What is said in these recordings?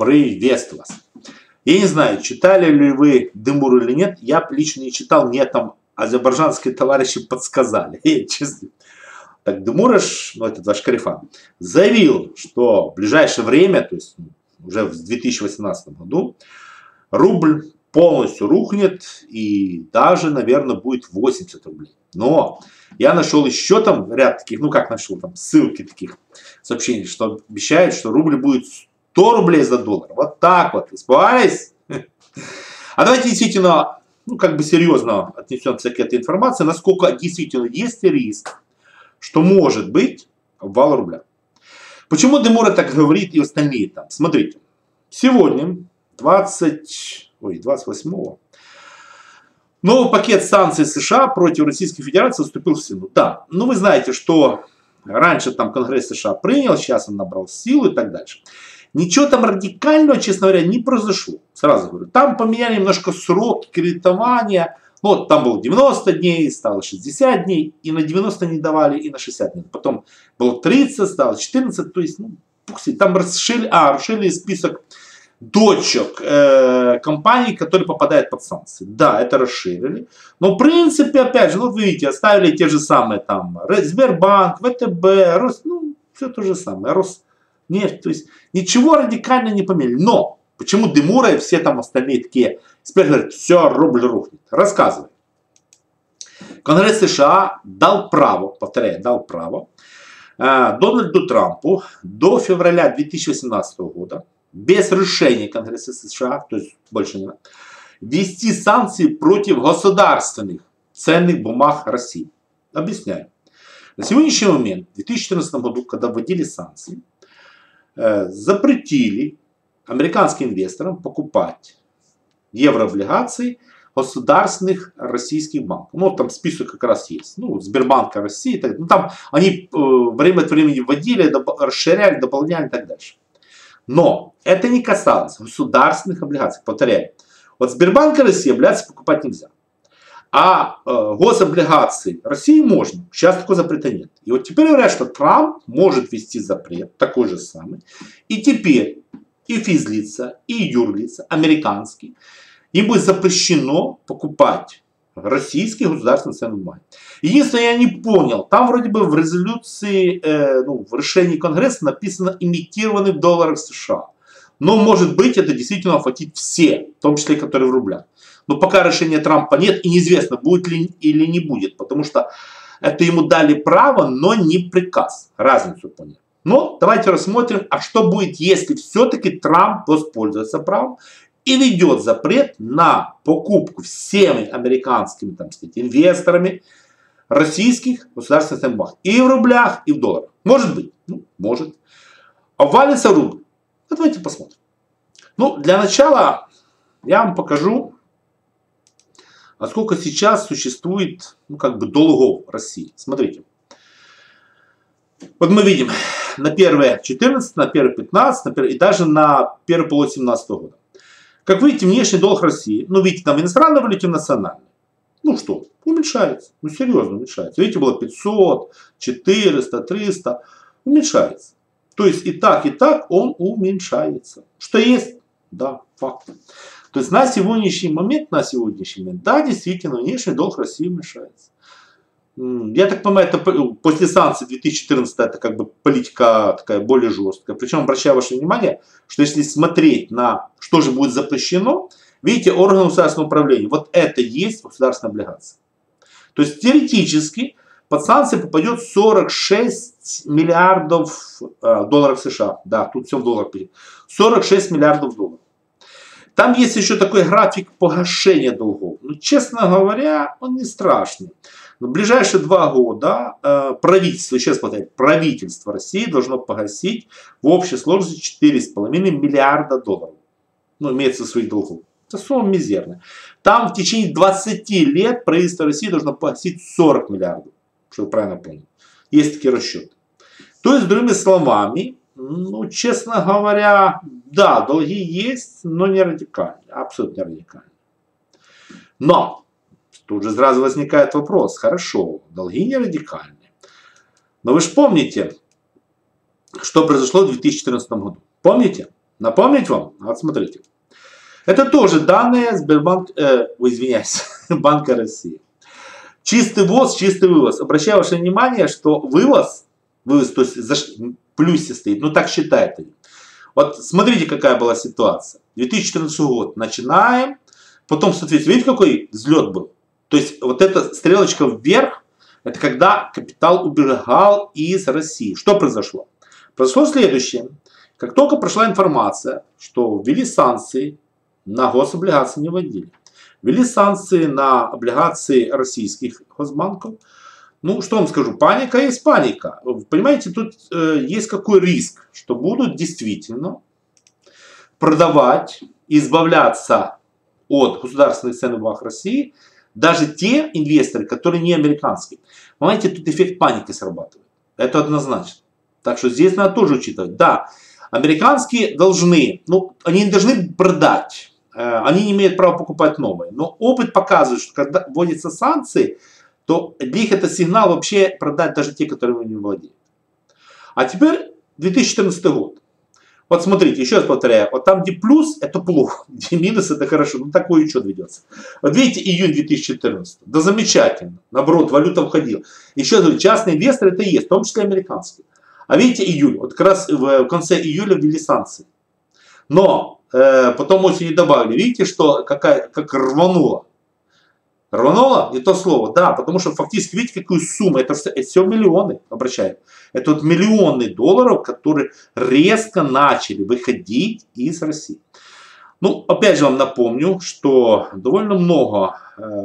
Приветствую вас. Я не знаю, читали ли вы Демуру или нет. Я лично не читал, мне там азербайджанские товарищи подсказали. Честно. Так Демураш, ну этот ваш Карифан, заявил, что в ближайшее время, то есть уже в 2018 году, рубль полностью рухнет и даже, наверное, будет 80 рублей. Но я нашел еще там ряд таких, ну как нашел, там ссылки таких сообщений, что обещают, что рубль будет 100 рублей за доллар. Вот так вот. Испугались? А давайте действительно, ну как бы серьезно отнесемся к этой информации, насколько действительно есть риск, что может быть обвал рубля. Почему Демура так говорит и остальные там? Смотрите, сегодня, 28-го, новый пакет санкций США против Российской Федерации вступил в силу. Да, ну вы знаете, что раньше там Конгресс США принял, сейчас он набрал силу и так дальше. Ничего там радикального, честно говоря, не произошло. Сразу говорю, там поменяли немножко сроки кредитования. Ну, вот там было 90 дней, стало 60 дней, и на 90 не давали, и на 60 дней. Потом было 30, стало 14, то есть, ну, там расширили список дочек компаний, которые попадают под санкции. Да, это расширили. Но в принципе, опять же, вот вы видите, оставили те же самые там Сбербанк, ВТБ, ну, все то же самое, Роснефть. То есть ничего радикально не поменяли. Но почему Демура и все там остальные такие эксперты говорят, все, рубль рухнет? Рассказывай. Конгресс США дал право, повторяю, дал право Дональду Трампу до февраля 2018 года без решения Конгресса США, то есть больше не надо, ввести санкции против государственных ценных бумаг России. Объясняю. На сегодняшний момент, в 2014 году, когда вводили санкции, запретили американским инвесторам покупать еврооблигации государственных российских банков. Ну, там список как раз есть. Ну, Сбербанка России. Так, ну, там они время от времени вводили, расширяли, дополняли и так дальше. Но это не касалось государственных облигаций. Повторяю. Вот Сбербанка России облигации покупать нельзя. А гособлигации России можно. Сейчас такого запрета нет. И вот теперь говорят, что Трамп может ввести запрет, такой же самый. И теперь и физлица, и юрлица, американские, им будет запрещено покупать российские государственные ценные бумаги. Единственное, я не понял, там вроде бы в резолюции, в решении Конгресса написано имитированный в долларах США. Но может быть это действительно охватит все, в том числе которые в рублях. Но пока решения Трампа нет и неизвестно, будет ли или не будет, потому что это ему дали право, но не приказ. Разницу понял. Но давайте рассмотрим, а что будет, если все-таки Трамп воспользуется правом и введет запрет на покупку всеми американскими, там сказать, инвесторами российских государственных бумаг. И в рублях, и в долларах. Может быть. Ну, может. Обвалится рубль. Ну, давайте посмотрим. Ну, для начала я вам покажу, а сколько сейчас существует, ну, как бы долгов России. Смотрите. Вот мы видим на 1.14, на 1.15, и даже на 1 полугодие 2017 года. Как видите, внешний долг России, ну видите, там в иностранной валюте, в национальной. Ну что, уменьшается. Ну серьезно уменьшается. Видите, было 500, 400, 300. Уменьшается. То есть и так он уменьшается. Что есть? Да, факт. То есть на сегодняшний момент, да, действительно, внешний долг России уменьшается. Я так понимаю, это после санкций 2014 это как бы политика такая более жесткая. Причем обращаю ваше внимание, что если смотреть на что же будет запрещено, видите, органы государственного управления, вот это есть государственная облигация. То есть теоретически под санкции попадет 46 миллиардов долларов США. Да, тут все в долларах. 46 миллиардов долларов. Там есть еще такой график погашения долгов. Ну, честно говоря, он не страшный. Но в ближайшие 2 года правительство, еще раз повторяю, правительство России должно погасить в общей сложности 4,5 миллиарда долларов. Ну, имеется своих долгов. Это сумма мизерная. Там в течение 20 лет правительство России должно погасить 40 миллиардов. Чтобы вы правильно поняли. Есть такие расчеты. То есть, другими словами, ну, честно говоря, да, долги есть, но не радикально. Абсолютно не радикально. Но тут же сразу возникает вопрос. Хорошо, долги не радикальные. Но вы же помните, что произошло в 2014 году. Помните? Напомнить вам? Вот смотрите. Это тоже данные Банка России. Чистый ввоз, чистый вывоз. Обращаю ваше внимание, что вывоз, то есть в плюсе стоит, ну так считают они. Вот смотрите, какая была ситуация. 2014 год начинаем, потом, соответственно, видите, какой взлет был? То есть вот эта стрелочка вверх, это когда капитал убегал из России. Что произошло? Произошло следующее. Как только прошла информация, что ввели санкции, на гособлигации не вводили. Ввели санкции на облигации российских госбанков. Ну, что вам скажу, паника есть паника. Понимаете, тут есть какой риск, что будут действительно продавать, избавляться от государственных ценных бумаг России даже те инвесторы, которые не американские. Понимаете, тут эффект паники срабатывает. Это однозначно. Так что здесь надо тоже учитывать. Да, американские должны, ну, они не должны продать. Они не имеют права покупать новые. Но опыт показывает, что когда вводятся санкции, то для них это сигнал вообще продать даже те, которые не владеют. А теперь 2014 год. Вот смотрите, еще раз повторяю, вот там где плюс, это плохо, где минус, это хорошо. Ну такой учет ведется. Вот видите, июнь 2014. Да замечательно. Наоборот, валюта входила. Еще раз говорю, частные инвесторы это есть, в том числе американские. А видите, июль. Вот как раз в конце июля ввели санкции. Но потом осенью добавили. Видите, что как рвануло. Рвануло? Не то слово. Да, потому что фактически, видите, какую сумму. Это все миллионы, обращаю. Это вот миллионы долларов, которые резко начали выходить из России. Ну, опять же вам напомню, что довольно много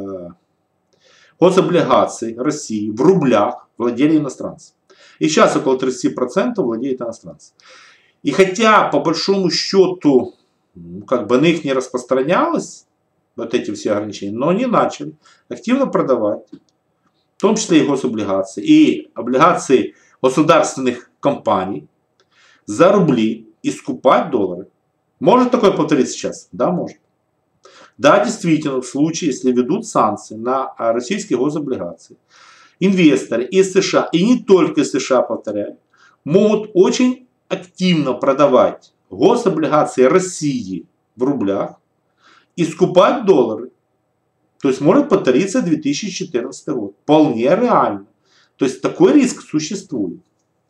гособлигаций России в рублях владели иностранцы. И сейчас около 30% владеют иностранцы. И хотя, по большому счету, как бы на них не распространялось, вот эти все ограничения, но они начали активно продавать, в том числе и гособлигации, и облигации государственных компаний за рубли и скупать доллары. Может такое повториться сейчас? Да, может. Да, действительно, в случае, если ведут санкции на российские гособлигации, инвесторы из США, и не только из США, повторяю, могут очень активно продавать гособлигации России в рублях и скупать доллары. То есть может повториться 2014 год. Вполне реально. То есть такой риск существует.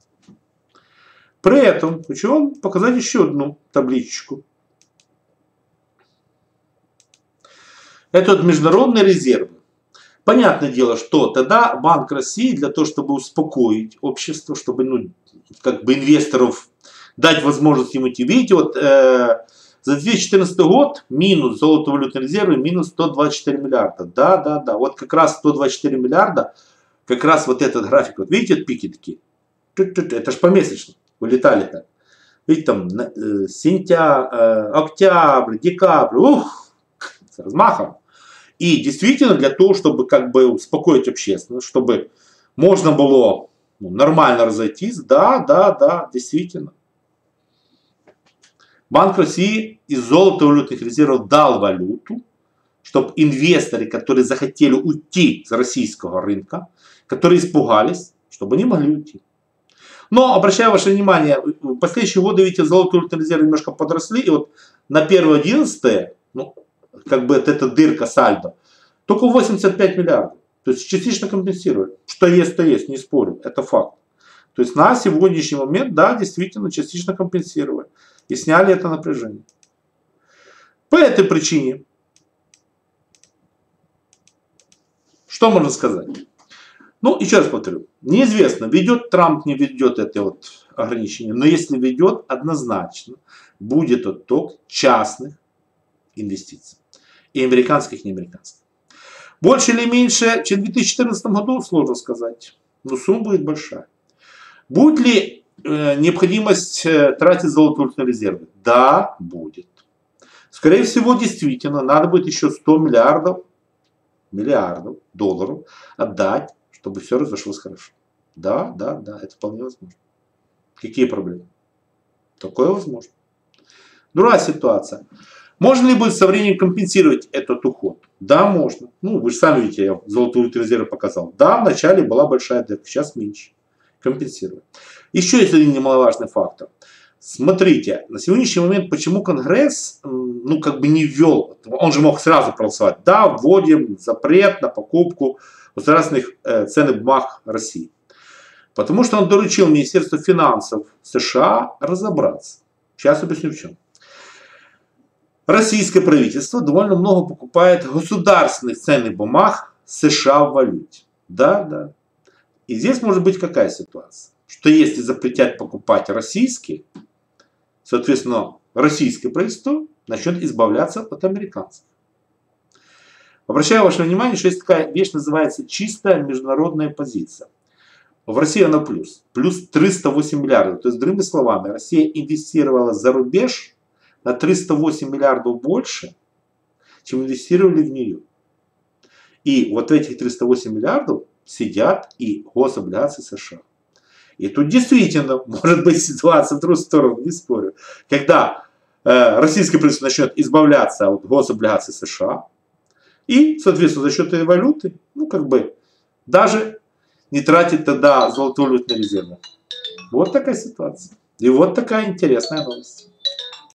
При этом хочу вам показать еще одну табличку. Это вот международные резервы. Понятное дело, что тогда Банк России для того, чтобы успокоить общество, чтобы как бы инвесторов дать возможность им идти. Видите, вот за 2014 год минус золотовалютные резервы минус 124 миллиарда. Да. Вот как раз 124 миллиарда, как раз вот этот график. Вот видите, пики такие. Это же помесячно. Вылетали так. Видите, там сентябрь, октябрь, декабрь. Ух, с размахом. И действительно для того, чтобы как бы успокоить общественность, чтобы можно было нормально разойтись. Да, действительно. Банк России из золотовалютных резервов дал валюту, чтобы инвесторы, которые захотели уйти с российского рынка, которые испугались, чтобы они могли уйти. Но, обращаю ваше внимание, в последующие годы, видите, золотовалютные резервы немножко подросли, и вот на 1.11, как бы эта дырка сальдо, только 85 миллиардов. То есть частично компенсирует. Что есть, то есть, не спорю, это факт. То есть на сегодняшний момент, да, действительно, частично компенсировали. И сняли это напряжение. По этой причине, что можно сказать? Ну, еще раз повторю. Неизвестно, ведет Трамп, не ведет это вот ограничение. Но если ведет, однозначно будет отток частных инвестиций. И американских, и неамериканских. Больше или меньше, чем в 2014 году, сложно сказать. Но сумма будет большая. Будет ли необходимость тратить золотовалютные резервы? Да, будет. Скорее всего, действительно, надо будет еще 100 миллиардов долларов отдать, чтобы все разошлось хорошо. Да, это вполне возможно. Какие проблемы? Такое возможно. Другая ситуация. Можно ли будет со временем компенсировать этот уход? Да, можно. Ну, вы же сами видите, я золотовалютные резервы показал. Да, вначале была большая дырка, сейчас меньше. Компенсировать. Еще есть один немаловажный фактор. Смотрите, на сегодняшний момент, почему Конгресс, ну, как бы не ввел, он же мог сразу проголосовать, да, вводим запрет на покупку государственных ценных бумаг России. Потому что он доручил Министерству финансов США разобраться. Сейчас объясню в чем. Российское правительство довольно много покупает государственных ценных бумаг США в валюте. Да, да. И здесь может быть какая ситуация? Что если запретят покупать российские, соответственно, российское правительство начнет избавляться от американцев. Обращаю ваше внимание, что есть такая вещь, называется чистая международная позиция. В России она плюс. Плюс 308 миллиардов. То есть, другими словами, Россия инвестировала за рубеж на 308 миллиардов больше, чем инвестировали в нее. И вот в этих 308 миллиардов сидят и гособлигации США. И тут действительно может быть ситуация в другую сторону, не спорю. Когда российское правительство начнет избавляться от гособлигаций США, и, соответственно, за счет этой валюты, ну, как бы, даже не тратит тогда золотой валютный резерв. Вот такая ситуация. И вот такая интересная новость.